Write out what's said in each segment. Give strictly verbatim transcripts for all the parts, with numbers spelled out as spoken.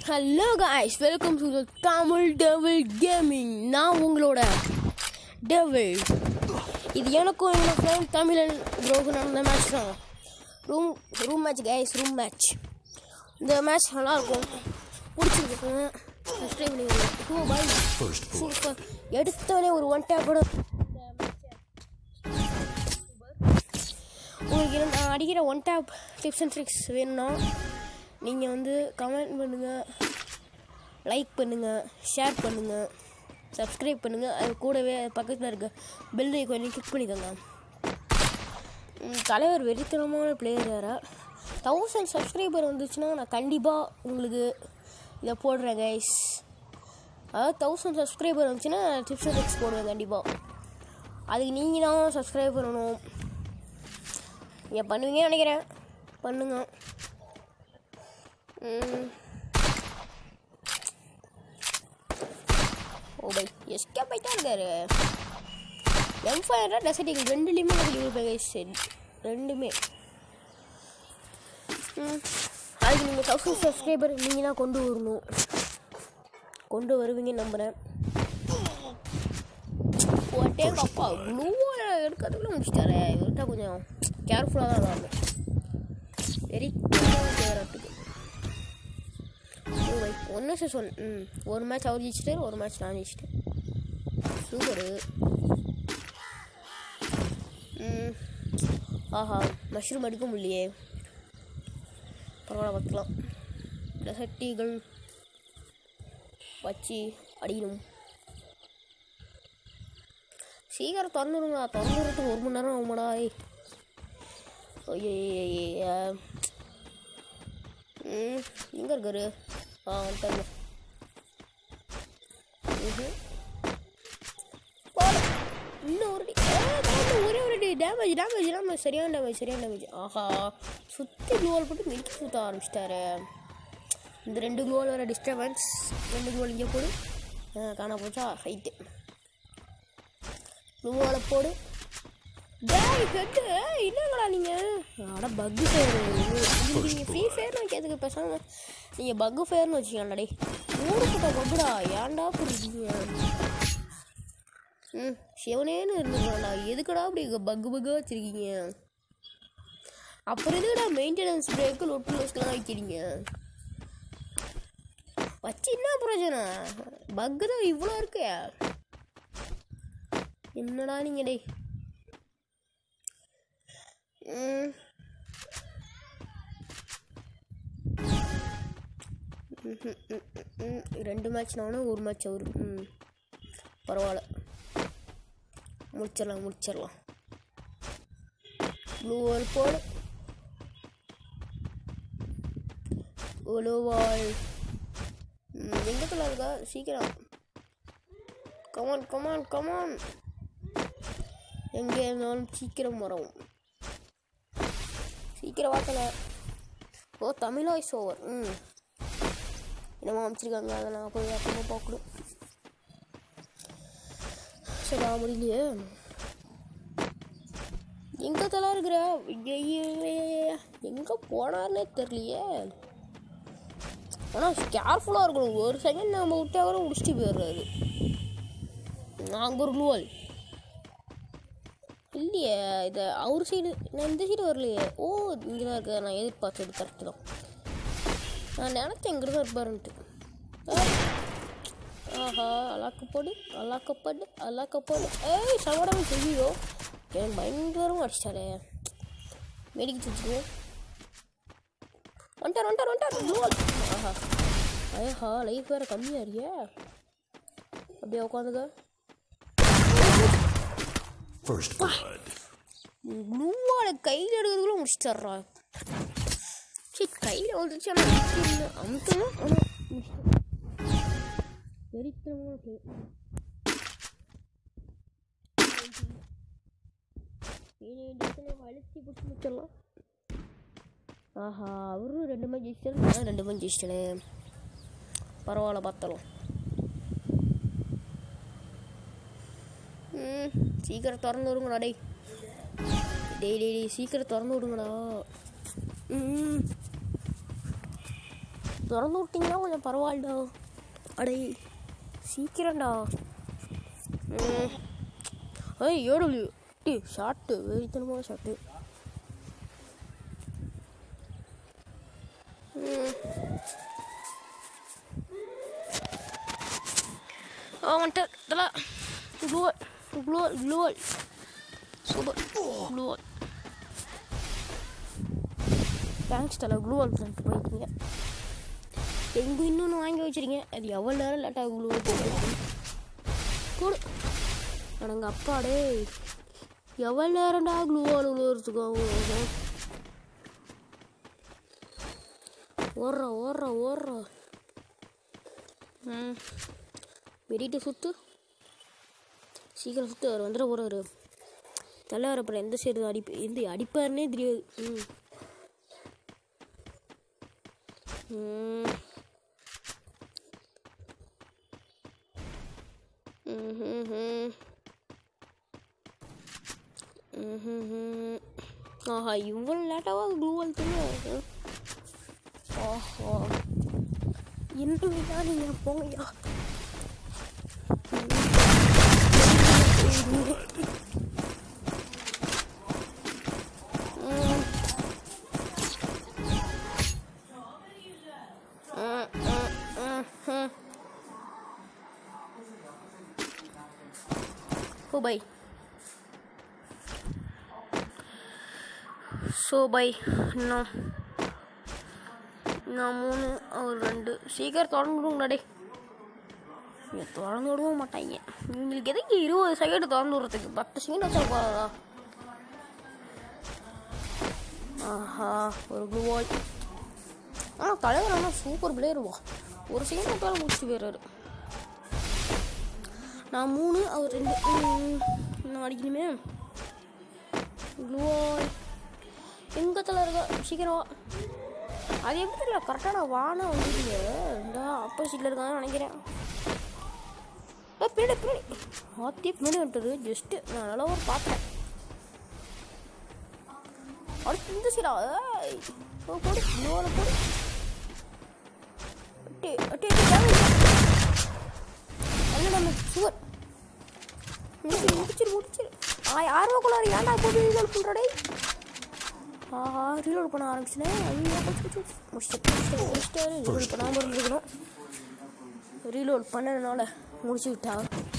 Hello guys, welcome to the Tamil Devil Gaming. நான் உங்களோட Devil. இது எனக்கும் என்னோட ஃப்ரெண்ட் தமிழன் ப்ரோக்கு நடந்த மேட்ச் தான். Room room match guys, room match. இந்த மேட்ச் நல்லா இருக்கும். பிடிச்சிருக்குங்க. சப்ஸ்கிரைப் பண்ணிக்கோங்க. டூ பை சூப்பர். எடுத்தோடனே ஒரு ஒன் டேப் கூட உங்களுக்கு நான் அடிக்கிற one tap tips and tricks வேணும்னா நீங்கள் வந்து கமெண்ட் பண்ணுங்கள், லைக் பண்ணுங்கள், ஷேர் பண்ணுங்கள், சப்ஸ்கிரைப் பண்ணுங்கள். அது கூடவே பக்கத்தில் இருக்க பெல் ஐகானை கிளிக் பண்ணிக்கோங்க. தலைவர் வெறித்தனமான பிளேயர் வேறு. தௌசண்ட் சப்ஸ்கிரைபர் வந்துச்சுன்னா நான் கண்டிப்பாக உங்களுக்கு இதை போடுறேன் கைஸ். அதாவது தௌசண்ட் சப்ஸ்கிரைபர் வந்துச்சுன்னா டிப்ஸ் அண்ட் ட்ரிக்ஸ் போடுவேன் கண்டிப்பாக. அதுக்கு நீங்கள் தான் சப்ஸ்கிரைப் பண்ணணும். நீங்கள் பண்ணுவீங்கன்னு நினைக்கிறேன், பண்ணுங்க. ஓ பை எஸ்கேப் ஆகிட்டா இருக்காரு. எம் ஃபைவ் டெசர்டிங் ரெண்டுலேயுமே கொடுப்பேன், ரெண்டுமே. அதுக்கு நீங்கள் தௌசண்ட் சப்ஸ்கிரைபர் நீங்கள் தான் கொண்டு வரணும். கொண்டு வருவீங்கன்னு நம்புகிறேன். ஒட்டே அப்பா க்ளூவாக எடுக்கிறதுக்குள்ள முடிச்சிட்டாரு. இவர்கிட்ட கொஞ்சம் கேர்ஃபுல்லாக தான் இருக்கும். வெரி கேரட்டுக்கு ஒன்று சார் சொல். ம் ஒரு மேட்ச் அவர் ஜெயிச்சிட்டாரு, ஒரு மேட்ச் நான் ஜெயிச்சிட்டேன். சூப்பரு. ம் ஆஹா, மஷ்ரூம் எடுக்க முடியலையே. பரவாயில்ல, பார்த்துக்கலாம். டெசர்ட்டிகள் வச்சு அடிக்கணும். சீக்கிரம் திறந்துடுங்களா, திறந்துடுறதுக்கு ஒரு மணி நேரம் ஆகுமாடா. ஐயா ம் எங்கே இருக்காரு? ஆ வந்துட்டாங்க. இன்னும் ஒரு ஒரே ஒரு டேமேஜ் டேமேஜ் டேமேஜ் சரியான டேமேஜ் சரியான டேமேஜ். ஆஹா, சுற்றி கோல் போட்டு மில்கி சுற்ற ஆரம்பிச்சிட்டாரு. இந்த ரெண்டு கோல் வேறு டிஸ்டர்பன்ஸ். ரெண்டு கோல் இங்கே போடு. காணா போச்சா? ஹைட்டு கோலை போடு. டேய் ஹெட்டு இல்லைங்களா நீங்கள்? அட பக்கு ஃபயர். நீங்கள் ஃப்ரீ ஃபயர்னு வைக்கிறதுக்கு பேசாமல் நீங்கள் பக்கு ஃபயர்னு வச்சுக்கலாம்டா. டே ஊருக்கிட்ட பக்குடா, ஏன்டா புரிஞ்சுங்க? ம் சிவனேன்னு இருந்துக்கலாம்டா. எதுக்கடா அப்படி பக்கு பக்காக வச்சுருக்கீங்க? அப்புறம் எதுக்கடா மெயின்டெனன்ஸ் பிரேக்கு லொட்டு லோஸ்க்கெலாம் வைக்கிறீங்க? வச்சு என்ன பிரயோஜனம்? பக்கு தான் இவ்வளோ இருக்கு. என்னடா நீங்கள்? டே ரெண்டு மேட்ச் நானும் ஒரு மேட்ச் அவரு. ம் பரவாயில்ல, முடிச்சிடலாம் முடிச்சிடலாம். ப்ளூ வால் போடு. ப்ளூ வால் எங்கத்தில் இருக்கா? சீக்கிரம் கமான் கமான் கமான். எங்கே இருந்தாலும் சீக்கிரம் வரும். சீக்கிரம் வாக்கல. ஓ தமிழ் வாய்ஸ் ஓவர். ம் என்னமோ அமைச்சிருக்காங்க, அதை நான் போய் அப்புறமா பார்க்கணும். சரி நான் முடியலையே. எங்கே தலா இருக்கிற? எங்கே போனார்னே தெரியலையே. ஆனால் கேர்ஃபுல்லாக இருக்கணும். ஒரு செகண்ட் நம்ம விட்டா கூட முடிச்சுட்டு போயிடுறாரு. நாங்கள் ஒரு க்ளூவல் இல்லையே. இதை அவர் சைடு, நான் இந்த சைடு வரலையே. ஓ இங்கே தான் இருக்க. நான் எதிர்பார்த்தது கரெக்டு தான். நான் நினச்சேன் இங்கே தான் இருப்பாருன்ட்டு. ஆஹா, அல்லாக்கப்போடு அல்லாக்கப்படு அல்லாக்கப்போடு. ஏய் சவடாம தெரியும். எனக்கு பயங்கரமாக அடிச்சிட்டாரே. மெடிக்கிட்டு வச்சுக்குவோம். வந்துட்டார் வந்துட்டார் வந்துட்டார். ஆஹா ஐயா, லைஃப் வேறு கம்மியாக இருக்கியா? அப்படியே உட்காந்துக்க. ப்ளூவோட கையில் எடுக்கிறதுக்குள்ள முடிச்சிட்றா. சரி கையில் வந்துச்சு. ஆனால் அமுத்தணும். ஆனால் வெறித்தனமான அழுத்தி பிடிச்சி முடிச்சிடலாம். ஆஹா, அவரும் ரெண்டு மாதிரி ஜெயிச்சிட்டாரு, நான் ரெண்டு மாதிரி ஜெயிச்சிட்டேன். பரவாயில்ல, பார்த்தலாம். ம் சீக்கிரம் திறந்து விடுங்கடா. டே டேய் டேய் சீக்கிரம் திறந்து விடுங்கடா. ம் திறந்து விட்டிங்கன்னா கொஞ்சம் பரவாயில்லடா. அடே சீக்கிரம்டா. ஏய் ஏடபிள்யூ டி ஷார்ட்டு வெறித்தனமாக ஷார்ட்டு. வந்துட்டு இதெல்லாம் க்ளூவல் க்ளூவல் க்ளூவல் சூப்பர் க்ளூவல். தேங்க்ஸ் தலை க்ளூவல் பண்ணிட்டு போயிருக்கீங்க. எங்கே இன்னொன்று வாங்கி வச்சுருங்க. அது எவ்வளோ நேரம் லேட்டாக க்ளூவல் போட்டு போடு. எனக்கு அப்பாடே எவ்வளோ நேரம்டா க்ளூவால் உழுவுறதுக்கு அவங்க ஓடுற ஓடுற ஓடுற. ம் வெடிட்டு சுற்று சீக்கிரம் சுற்று. அவர் வந்துட போகிறாரு. தலைவர் அப்புறம் எந்த சைடு அடிப்பு எந்த அடிப்பாருன்னே தெரியாது. ம் ஆஹா இவ்வளோ லேட்டாக க்ளூவல் தூங்க. ஆஹா என்னையா நீங்கள் போங்கய்யா. ஓ பை ஸோ பை இன்னும் நான் மூணு ஒரு ரெண்டு சீக்கிரம் திறந்து விடுங்கடா. டே திறந்து விடவும் மாட்டாங்க. இவங்களுக்கு எதுக்கு இருபது செகண்ட் திறந்து விடுறதுக்கு பத்து செகண்ட் வச்சா போகாதா? ஆஹா ஒரு க்ளூவால். ஆனால் தலைவர் ஆனால் சூப்பர் பிளேயருவா. ஒரு செகண்ட் விட்டாலும் முடிச்சுட்டு போயிடுறாரு. நான் மூணு அவர் ரெண்டு இன்னும் அடிக்கணுமே. க்ளூவால் எங்கே தலை இருக்கா சீக்கிரம். அது எப்படி தெரியல கரெக்டாக நான் வானா வந்துட்டீங்க. இந்த ஆப்போசிட்டில் இருக்கான்னு நினைக்கிறேன். பின்னாடி பின்னாடி ஆத்தியே பின்னாடி வந்துட்டது. ஜஸ்ட்டு நான் நல்லா ஒரு பார்த்தேன். அடுத்து இந்த சீரா போடு க்ளூவால் போடு. அட்டே அட்டே நம்ம சுவர் முடிச்சிரு முடிச்சிரு. ஆ யாரோ கொள்ளாரு. ஏன்டா போட்டு ரீலோட் பண்ணுறடே. ஆஹா ரீலோட் பண்ண ஆரம்பிச்சுனேன். ஐயோ முடிச்சு முடிச்சுட்டு முடிச்சுட்டு ரீலோட் பண்ணாமல் இருந்துக்கணும். ரீலோட் பண்ணதுனால முடிச்சு விட்டா.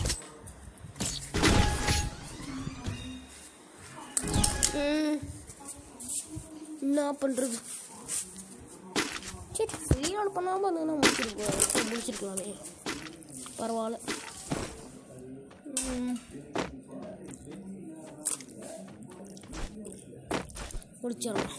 என்ன பண்ணுறது. சரி ரீலோட் பண்ணாமல் இருந்ததுன்னா முடிச்சிருக்கோம் முடிச்சிருக்கலாமே பரவாயில்ல. முடிச்சிடலாம்.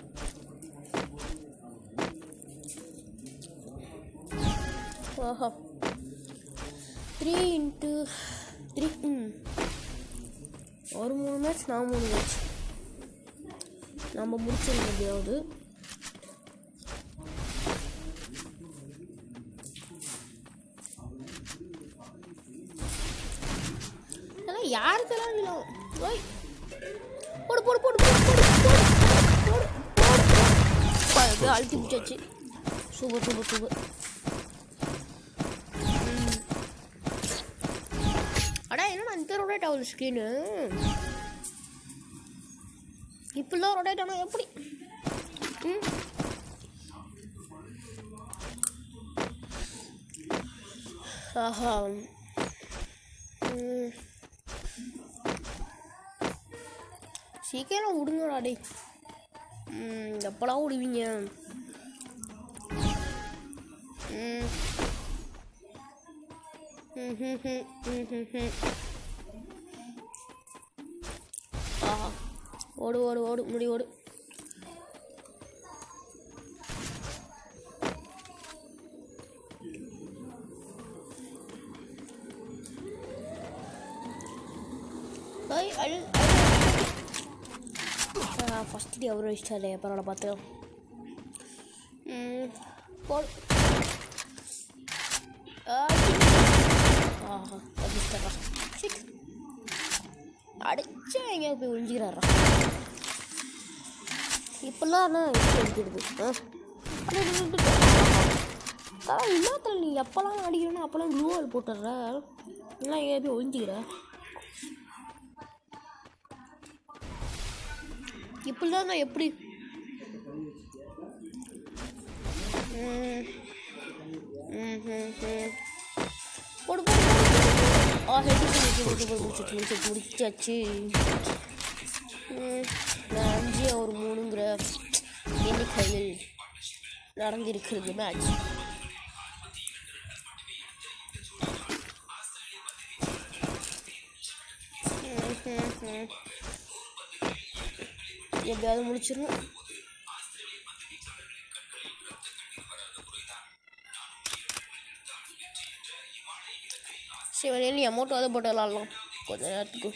ஆஹா த்ரீ இன்ட்டு த்ரீ ம் ஒரு மூணு மேட்ச் நான் மூணு மேட்ச் நம்ம முடிச்சிருக்க எப்படியாவது. அதான் யாருக்கெல்லாம் இல்லை. ஓய் போடு போடு போடு போடு போடு போடு போடு அழுத்தி பிடிச்சாச்சு. Super super super. அடா என்னடா இந்த ரொட்டேட் ஆகுது ஸ்க்ரீனு. இப்பெல்லாம் ரொட்டேட் ஆனால் எப்படி? ம் ஆஹா ம் சீக்கிரம் விடுங்கடா டே. ம் எப்போலாம் விடுவீங்க? ம் ம் ம் ம் ம் ம் ஆஹா ஓடு ஓடு ஓடு முடி ஓடு. ஃபஸ்ட் டே அவரும் இஷ்டம் பரவாயில்ல பார்த்து போடு. ஆஹா தப்பிச்சிட்டா. அடிச்சா எங்கேயா போய் ஒழிஞ்சிக்கிறாரா. இப்பெல்லாம் என்ன எடுத்துடுது. அதான் இன்னத்தில் நீ எப்போல்லாம் அடிக்கிறேன்னா அப்போல்லாம் க்ளூ வால் போட்டுடுற எல்லாம் எங்கே போய் ஒழிஞ்சிக்கிற இப்படி தான் நான் எப்படி போடு ஆ ஹெட்டு முடிச்சு முடிச்சு முடிச்சு முடிச்சாச்சு நான் அஞ்சு ஒரு மூணுங்கிற எண்ணிக்கையில் நடந்திருக்கிறது மேட்ச் எப்படியாவது முடிச்சிடணும் சரி வெளியே நீ அமௌண்ட்டாவது போட்டு விளாட்லாம் கொஞ்ச நேரத்துக்கு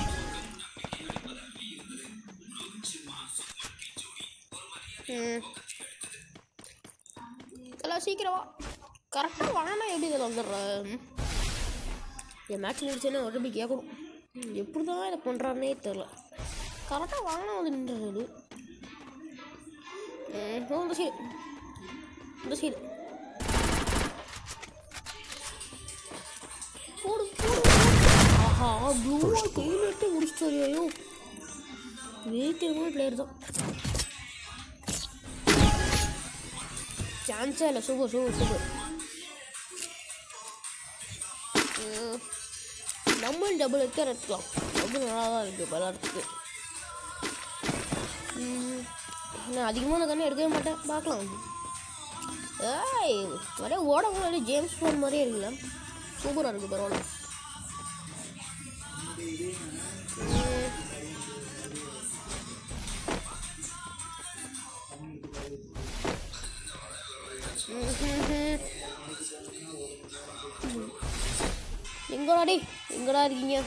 ம் இதெல்லாம் சீக்கிரமா கரெக்டாக வாங்கினா எப்படி இதில் வந்துடுறேன் என் மேட்ச் முடிச்சேன்னா உடம்பு கேட்கணும் எப்படி தான் இதை பண்ணுறாருனே தெரில கரெக்டாக வாங்கினா வந்து நின்றது இந்த சைடு இந்த சைடு போடு போடு ஆஹா ப்ளூவாக கையில் எடுத்து முடிச்சிட்டாரு ஐயோ வேகமான பிளேயர் தான் சான்ஸே இல்லை சூப்பர் சூப்பர் சூப்பர் நம்ம டபுள் எடுத்து எடுத்துக்கலாம் ரொம்ப நல்லா தான் இருக்குது விளாட்றதுக்கு நான் அதிகமான கண்ணு எடுக்கவே மாட்டேன் பார்க்கலாம் ஏய் நிறைய ஓடக்கூடாது ஜேம்ஸ் போன் மாதிரியே இருக்குல்ல சூப்பராக இருக்குது பரவாயில்ல எங்கடாடி எங்கடா இருக்கீங்க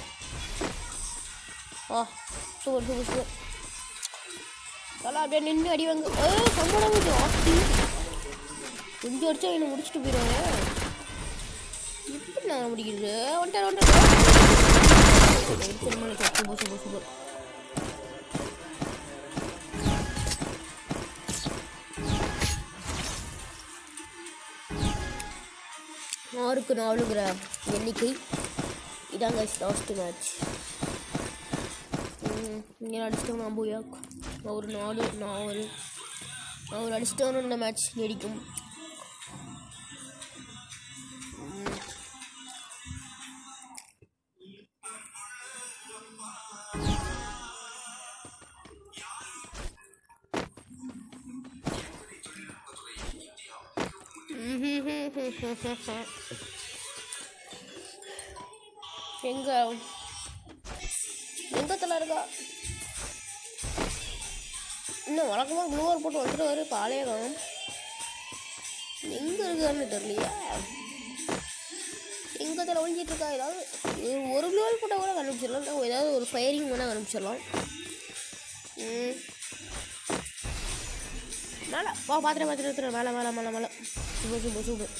ஆ சூப்பர் சூப்பர் சூப்பர் நல்லா அப்படியே நின்று அடி வாங்க ஏ சம்பளம் கொஞ்சம் ஆஸ்தி கொஞ்சம் அடிச்சா என்னை முடிச்சுட்டு போயிடுவாங்க எப்படி நாங்கள் முடிக்கிறது வந்துட்டேன் வந்துட்டேன் சூப்பர் சூப்பர் சூப்பர் ஆறுக்கு நாலுங்கிற எண்ணிக்கை இதாங்க லாஸ்ட் மேட்ச் இங்கே அடிச்சிட்டோம் நான் போயா ஒரு நாலு நான் ஒரு நான் ஒரு அடிச்சிட்டோன்னு இந்த மேட்ச் நீடிக்கும் எங்க எங்க தலை இருக்கா இன்னும் வழக்கமாக க்ளூவர் போட்டு வந்துடுவாரு பாலையே காணும் எங்கே இருக்காருன்னு தெரியலையா எங்கே தலை ஒழிஞ்சிட்டு இருக்கா ஏதாவது ஒரு க்ளூவர் போட்டால் கூட கண்டுபிடிச்சிடலாம் ஏதாவது ஒரு ஃபயரிங் வேணால் கண்டுபிடிச்சிடலாம் ம் மேலே வா பார்த்துட்டு பார்த்துட்டு எடுத்துகிறேன் மேலே மேலே மேலே மேலே சூப்பர் சூப்பர் சூப்பர்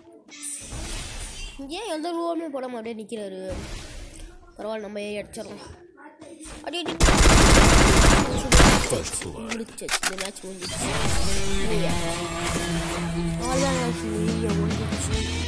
ஏன் எந்த ரூபாயுமே போடாமல் அப்படியே நிற்கிறாரு பரவாயில்ல நம்ம ஏ அடிச்சிடலாம் அப்படியே முடிச்சாச்சு இந்த மேட்ச் முடிஞ்சிச்சு அவ்வளோதான் முடிஞ்சிச்சு